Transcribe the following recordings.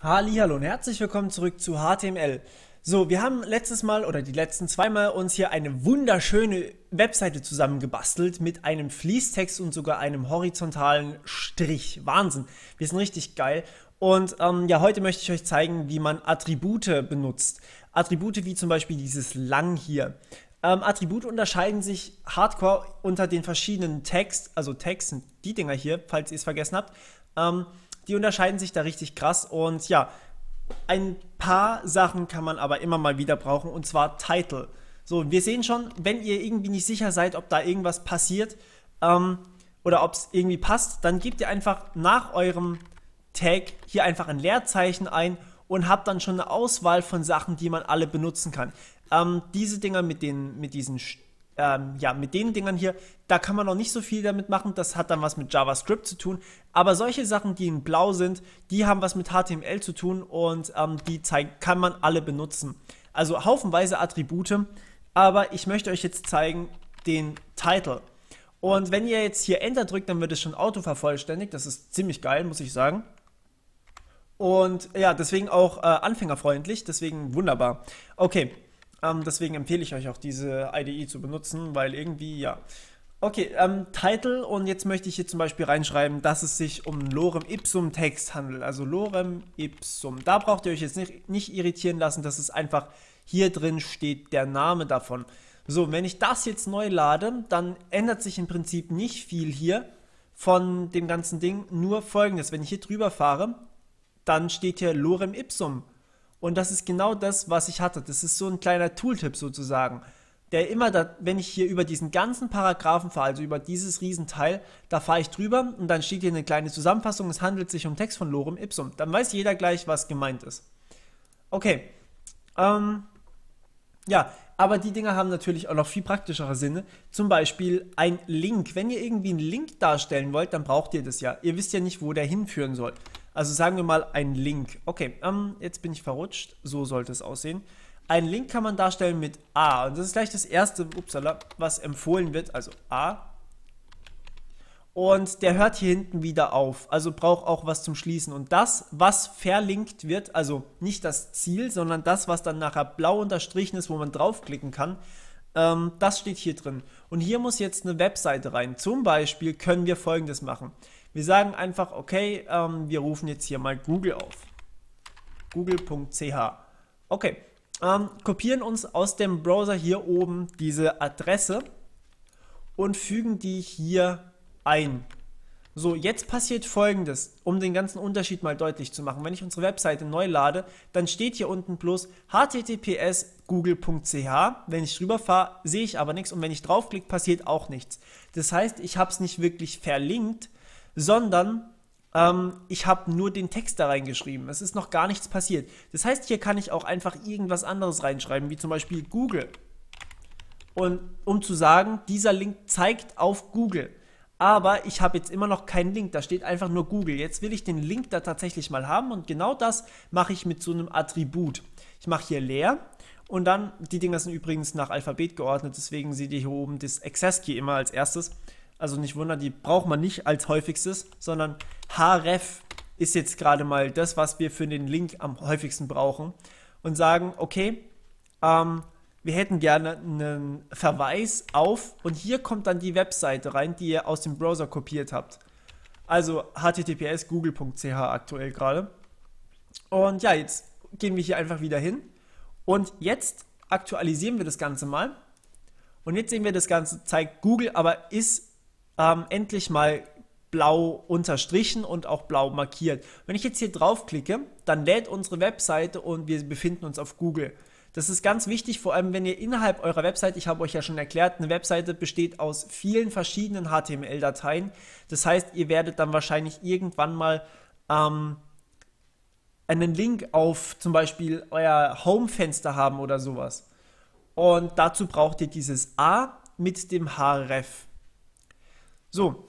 Hallihallo und herzlich willkommen zurück zu HTML. So, wir haben letztes Mal oder die letzten zweimal uns hier eine wunderschöne Webseite zusammengebastelt mit einem Fließtext und sogar einem horizontalen Strich. Wahnsinn, wir sind richtig geil. Und ja, heute möchte ich euch zeigen, wie man Attribute benutzt. Attribute wie zum Beispiel dieses lang hier. Attribute unterscheiden sich hardcore unter den verschiedenen Tags, also Tags sind die Dinger hier, falls ihr es vergessen habt. Die unterscheiden sich da richtig krass und ja, ein paar Sachen kann man aber immer mal wieder brauchen und zwar Title. So, wir sehen schon, wenn ihr irgendwie nicht sicher seid, ob da irgendwas passiert oder ob es irgendwie passt, dann gebt ihr einfach nach eurem Tag hier einfach ein Leerzeichen ein und habt dann schon eine Auswahl von Sachen, die man alle benutzen kann. Diese Dinger mit den Dingern hier, da kann man noch nicht so viel damit machen, das hat dann was mit JavaScript zu tun, aber solche Sachen, die in blau sind, die haben was mit HTML zu tun und kann man alle benutzen. Also haufenweise Attribute, aber ich möchte euch jetzt zeigen den Title. Und wenn ihr jetzt hier Enter drückt, dann wird es schon autovervollständigt, das ist ziemlich geil, muss ich sagen. Und ja, deswegen auch anfängerfreundlich, deswegen wunderbar. Okay. Deswegen empfehle ich euch auch diese IDE zu benutzen, weil irgendwie, ja. Okay, Title und jetzt möchte ich hier zum Beispiel reinschreiben, dass es sich um Lorem Ipsum Text handelt. Also Lorem Ipsum. Da braucht ihr euch jetzt nicht irritieren lassen, dass es einfach hier drin steht der Name davon. So, wenn ich das jetzt neu lade, dann ändert sich im Prinzip nicht viel hier von dem ganzen Ding. Nur Folgendes, wenn ich hier drüber fahre, dann steht hier Lorem Ipsum. Und das ist genau das, was ich hatte. Das ist so ein kleiner Tooltip sozusagen, der immer, wenn ich hier über diesen ganzen Paragraphen fahre, also über dieses Riesenteil, da fahre ich drüber und dann steht hier eine kleine Zusammenfassung, es handelt sich um Text von Lorem Ipsum. Dann weiß jeder gleich, was gemeint ist. Okay, ja, aber die Dinger haben natürlich auch noch viel praktischere Sinne. Zum Beispiel ein Link. Wenn ihr irgendwie einen Link darstellen wollt, dann braucht ihr das ja. Ihr wisst ja nicht, wo der hinführen soll. Also sagen wir mal ein Link. Okay, jetzt bin ich verrutscht. So sollte es aussehen. Ein Link kann man darstellen mit A. Und das ist gleich das erste, upsala, was empfohlen wird. Also A. Und der hört hier hinten wieder auf. Also braucht auch was zum Schließen. Und das, was verlinkt wird, also nicht das Ziel, sondern das, was dann nachher blau unterstrichen ist, wo man draufklicken kann, das steht hier drin. Und hier muss jetzt eine Webseite rein. Zum Beispiel können wir Folgendes machen. Wir sagen einfach, okay, wir rufen jetzt hier mal Google auf. Google.ch. Okay, kopieren uns aus dem Browser hier oben diese Adresse und fügen die hier ein. So, jetzt passiert Folgendes, um den ganzen Unterschied mal deutlich zu machen. Wenn ich unsere Webseite neu lade, dann steht hier unten bloß https google.ch. Wenn ich drüber fahre, sehe ich aber nichts und wenn ich draufklicke, passiert auch nichts. Das heißt, ich habe es nicht wirklich verlinkt, sondern ich habe nur den Text da reingeschrieben. Es ist noch gar nichts passiert. Das heißt, hier kann ich auch einfach irgendwas anderes reinschreiben, wie zum Beispiel Google. Und um zu sagen, dieser Link zeigt auf Google. Aber ich habe jetzt immer noch keinen Link, da steht einfach nur Google. Jetzt will ich den Link da tatsächlich mal haben und genau das mache ich mit so einem Attribut. Ich mache hier leer und dann, die Dinger sind übrigens nach Alphabet geordnet, deswegen seht ihr hier oben das Access Key immer als erstes. Also nicht wundern, die braucht man nicht als häufigstes, sondern href ist jetzt gerade mal das, was wir für den Link am häufigsten brauchen. Und sagen, okay, wir hätten gerne einen Verweis auf und hier kommt dann die Webseite rein, die ihr aus dem Browser kopiert habt. Also https google.ch aktuell gerade. Und ja, jetzt gehen wir hier einfach wieder hin und jetzt aktualisieren wir das Ganze mal. Und jetzt sehen wir, das Ganze zeigt Google, aber ist endlich mal blau unterstrichen und auch blau markiert. Wenn ich jetzt hier draufklicke, dann lädt unsere Webseite und wir befinden uns auf Google. Das ist ganz wichtig, vor allem wenn ihr innerhalb eurer Webseite, ich habe euch ja schon erklärt, eine Webseite besteht aus vielen verschiedenen HTML-Dateien. Das heißt, ihr werdet dann wahrscheinlich irgendwann mal einen Link auf zum Beispiel euer Home-Fenster haben oder sowas. Und dazu braucht ihr dieses A mit dem href. So,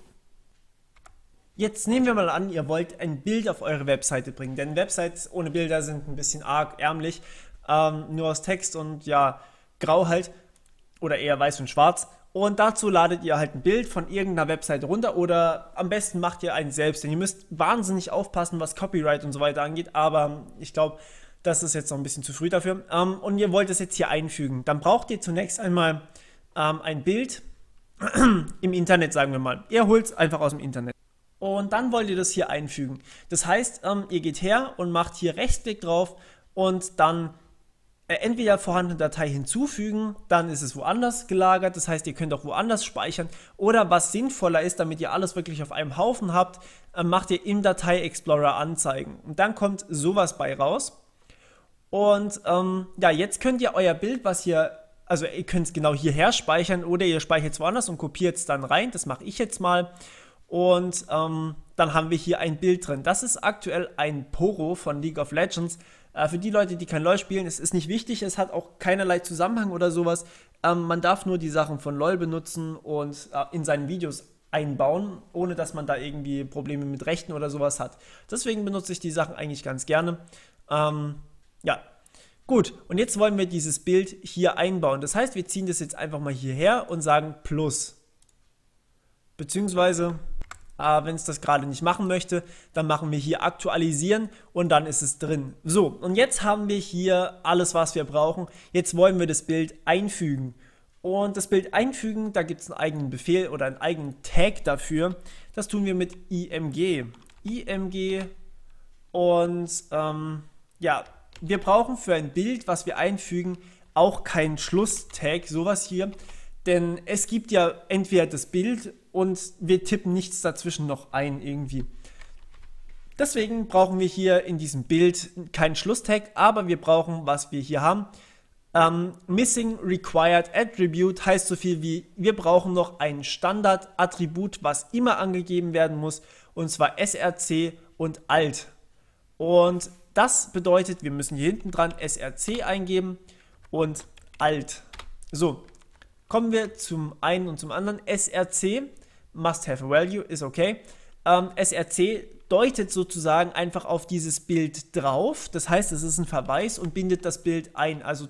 jetzt nehmen wir mal an, ihr wollt ein Bild auf eure Webseite bringen, denn Websites ohne Bilder sind ein bisschen arg ärmlich, nur aus Text und ja, grau halt, oder eher weiß und schwarz. Und dazu ladet ihr halt ein Bild von irgendeiner Webseite runter oder am besten macht ihr einen selbst, denn ihr müsst wahnsinnig aufpassen, was Copyright und so weiter angeht, aber ich glaube, das ist jetzt noch ein bisschen zu früh dafür. Und ihr wollt es jetzt hier einfügen. Dann braucht ihr zunächst einmal ein Bild im Internet, sagen wir mal. Ihr holt es einfach aus dem Internet. Und dann wollt ihr das hier einfügen. Das heißt, ihr geht her und macht hier Rechtsklick drauf und dann entweder vorhandene Datei hinzufügen, dann ist es woanders gelagert, das heißt, ihr könnt auch woanders speichern, oder was sinnvoller ist, damit ihr alles wirklich auf einem Haufen habt, macht ihr im Datei Explorer anzeigen und dann kommt sowas bei raus und ja, jetzt könnt ihr euer Bild, was hier, also ihr könnt es genau hierher speichern oder ihr speichert es woanders und kopiert es dann rein, das mache ich jetzt mal und dann haben wir hier ein Bild drin. Das ist aktuell ein Poro von League of Legends. Für die Leute, die kein LoL spielen, es ist nicht wichtig, es hat auch keinerlei Zusammenhang oder sowas. Man darf nur die Sachen von LoL benutzen und in seinen Videos einbauen, ohne dass man da irgendwie Probleme mit Rechten oder sowas hat. Deswegen benutze ich die Sachen eigentlich ganz gerne. Ja, gut. Und jetzt wollen wir dieses Bild hier einbauen. Das heißt, wir ziehen das jetzt einfach mal hierher und sagen Plus. Beziehungsweise wenn es das gerade nicht machen möchte, dann machen wir hier aktualisieren und dann ist es drin. So, und jetzt haben wir hier alles, was wir brauchen. Jetzt wollen wir das Bild einfügen. Und das Bild einfügen, da gibt es einen eigenen Befehl oder einen eigenen Tag dafür. Das tun wir mit img. img und ja, wir brauchen für ein Bild, was wir einfügen, auch keinen Schlusstag, sowas hier. Denn es gibt ja entweder das Bild und wir tippen nichts dazwischen noch ein irgendwie. Deswegen brauchen wir hier in diesem Bild keinen Schlusstag, aber wir brauchen, was wir hier haben. Missing Required Attribute heißt so viel wie, wir brauchen noch ein Standard-Attribut, was immer angegeben werden muss, und zwar src und alt. Und das bedeutet, wir müssen hier hinten dran src eingeben und alt. So. Kommen wir zum einen und zum anderen. src, must have a value, ist okay. src deutet sozusagen einfach auf dieses Bild drauf. Das heißt, es ist ein Verweis und bindet das Bild ein. Also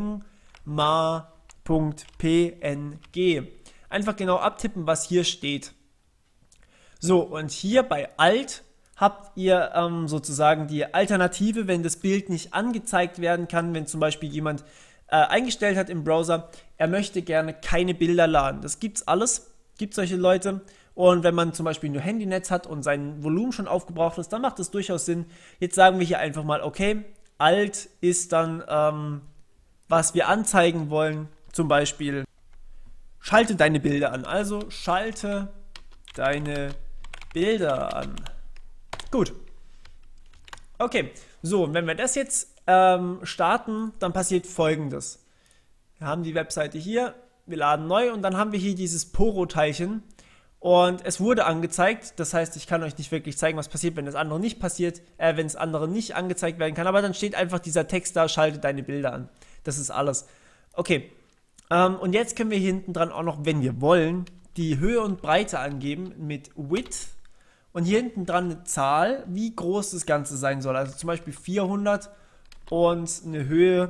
tengma.png. Einfach genau abtippen, was hier steht. So, und hier bei alt habt ihr sozusagen die Alternative, wenn das Bild nicht angezeigt werden kann, wenn zum Beispiel jemand eingestellt hat im Browser, er möchte gerne keine Bilder laden. Das gibt's alles, gibt solche Leute. Und wenn man zum Beispiel nur Handynetz hat und sein Volumen schon aufgebraucht ist, dann macht das durchaus Sinn. Jetzt sagen wir hier einfach mal, okay, alt ist dann, was wir anzeigen wollen. Zum Beispiel, schalte deine Bilder an. Also, schalte deine Bilder an. Gut. Okay, so, und wenn wir das jetzt starten, dann passiert Folgendes. Wir haben die Webseite hier, wir laden neu und dann haben wir hier dieses Poro-Teilchen und es wurde angezeigt. Das heißt, ich kann euch nicht wirklich zeigen, was passiert, wenn das andere nicht passiert, wenn das andere nicht angezeigt werden kann, aber dann steht einfach dieser Text da, schalte deine Bilder an. Das ist alles. Okay, und jetzt können wir hier hinten dran auch noch, wenn wir wollen, die Höhe und Breite angeben mit Width und hier hinten dran eine Zahl, wie groß das Ganze sein soll. Also zum Beispiel 400 und eine Höhe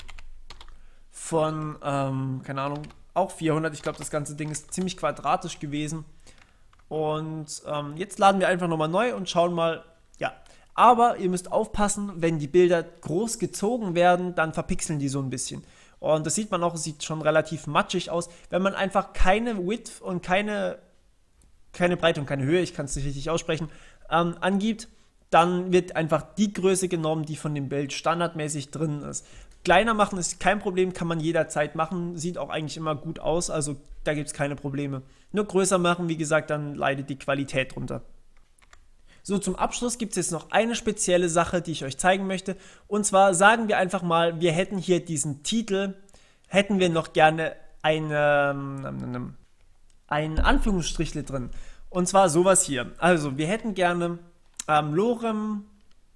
von, keine Ahnung, auch 400. Ich glaube, das ganze Ding ist ziemlich quadratisch gewesen. Und jetzt laden wir einfach nochmal neu und schauen mal, ja. Aber ihr müsst aufpassen, wenn die Bilder groß gezogen werden, dann verpixeln die so ein bisschen. Und das sieht man auch, es sieht schon relativ matschig aus. Wenn man einfach keine Width und keine Breite und keine Höhe, ich kann es nicht richtig aussprechen, angibt, dann wird einfach die Größe genommen, die von dem Bild standardmäßig drin ist. Kleiner machen ist kein Problem, kann man jederzeit machen, sieht auch eigentlich immer gut aus, also da gibt es keine Probleme. Nur größer machen, wie gesagt, dann leidet die Qualität drunter. So, zum Abschluss gibt es jetzt noch eine spezielle Sache, die ich euch zeigen möchte. Und zwar sagen wir einfach mal, wir hätten hier diesen Titel, hätten wir noch gerne einen Anführungsstrichle drin. Und zwar sowas hier. Also, wir hätten gerne Lorem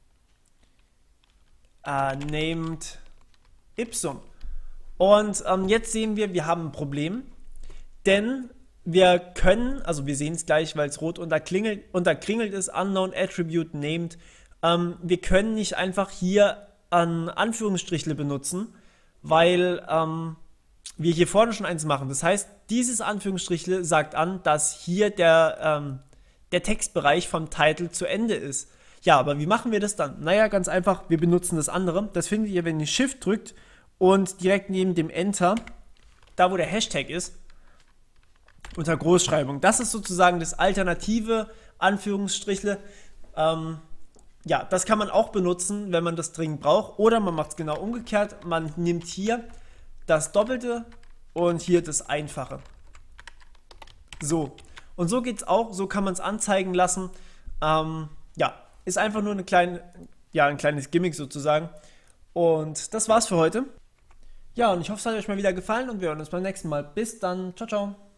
named ipsum. Und jetzt sehen wir haben ein Problem, denn wir können, also wir sehen es gleich, weil es rot unterkringelt ist, unknown attribute named, wir können nicht einfach hier Anführungsstrichle benutzen, weil wir hier vorne schon eins machen. Das heißt, dieses Anführungsstrichle sagt an, dass hier der Textbereich vom Title zu Ende ist. Ja, aber wie machen wir das dann? Naja, ganz einfach, wir benutzen das andere. Das findet ihr, wenn ihr Shift drückt und direkt neben dem Enter, da wo der Hashtag ist, unter Großschreibung. Das ist sozusagen das alternative Anführungsstrichle. Ja, das kann man auch benutzen, wenn man das dringend braucht. Oder man macht es genau umgekehrt. Man nimmt hier das Doppelte und hier das Einfache. So. Und so geht es auch. So kann man es anzeigen lassen. Ja, ist einfach nur ein kleines Gimmick sozusagen. Und das war's für heute. Ja, und ich hoffe, es hat euch mal wieder gefallen und wir hören uns beim nächsten Mal. Bis dann. Ciao, ciao.